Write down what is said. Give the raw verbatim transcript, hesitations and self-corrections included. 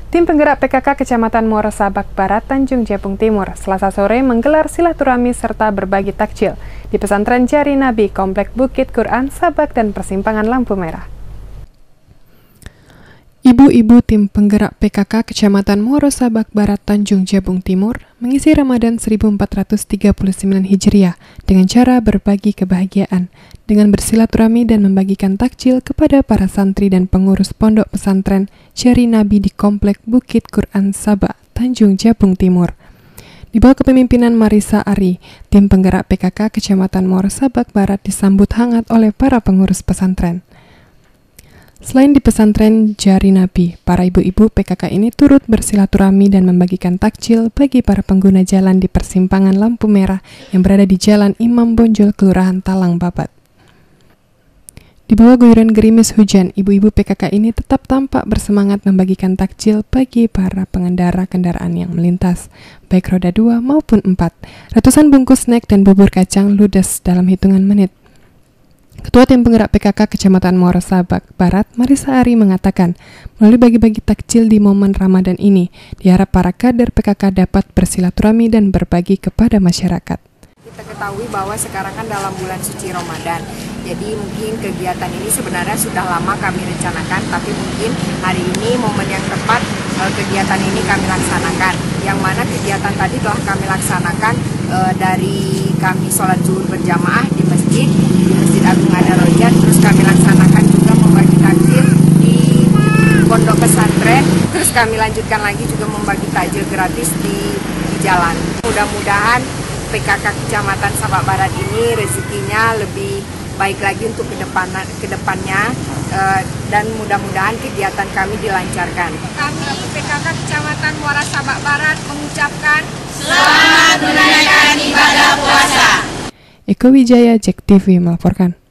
Tim penggerak P K K Kecamatan Muara Sabak Barat, Tanjung Jabung Timur, Selasa sore menggelar silaturahmi serta berbagi takjil di pesantren Jari Nabi, Komplek Bukit Quran, Sabak dan Persimpangan Lampu Merah. Ibu-ibu tim penggerak P K K Kecamatan Muara Sabak Barat, Tanjung Jabung Timur mengisi Ramadan seribu empat ratus tiga puluh sembilan Hijriah dengan cara berbagi kebahagiaan dengan bersilaturahmi dan membagikan takjil kepada para santri dan pengurus pondok pesantren Jari Nabi di Komplek Bukit Quran Sabak, Tanjung Jabung Timur. Di bawah kepemimpinan Marisa Ari, tim penggerak P K K Kecamatan Muara Sabak Barat disambut hangat oleh para pengurus pesantren. Selain di pesantren Jari Nabi, para ibu-ibu P K K ini turut bersilaturahmi dan membagikan takjil bagi para pengguna jalan di persimpangan lampu merah yang berada di Jalan Imam Bonjol, Kelurahan Talang Babat. Di bawah guyuran gerimis hujan, ibu-ibu P K K ini tetap tampak bersemangat membagikan takjil bagi para pengendara kendaraan yang melintas, baik roda dua maupun empat. Ratusan bungkus snack dan bubur kacang ludes dalam hitungan menit. Ketua tim penggerak P K K Kecamatan Muara Sabak Barat, Marisa Ari mengatakan, melalui bagi-bagi takjil di momen Ramadan ini, diharap para kader P K K dapat bersilaturahmi dan berbagi kepada masyarakat. Kita ketahui bahwa sekarang kan dalam bulan suci Ramadan, jadi mungkin kegiatan ini sebenarnya sudah lama kami rencanakan, tapi mungkin hari ini momen yang tepat kegiatan ini kami laksanakan. Yang mana kegiatan tadi telah kami laksanakan e, dari kami sholat zuhur berjamaah di masjid, di Masjid Agung Adarojat, terus kami laksanakan juga membagi takjil di pondok pesantren, terus kami lanjutkan lagi juga membagi takjil gratis di, di jalan. Mudah-mudahan P K K Kecamatan Sabak Barat ini rezekinya lebih baik lagi untuk kedepan, kedepannya uh, dan mudah-mudahan kegiatan kami dilancarkan. Kami P K K Kecamatan Muara Sabak Barat mengucapkan selamat menunaikan ibadah puasa. Eko Wijaya, Jek T V melaporkan.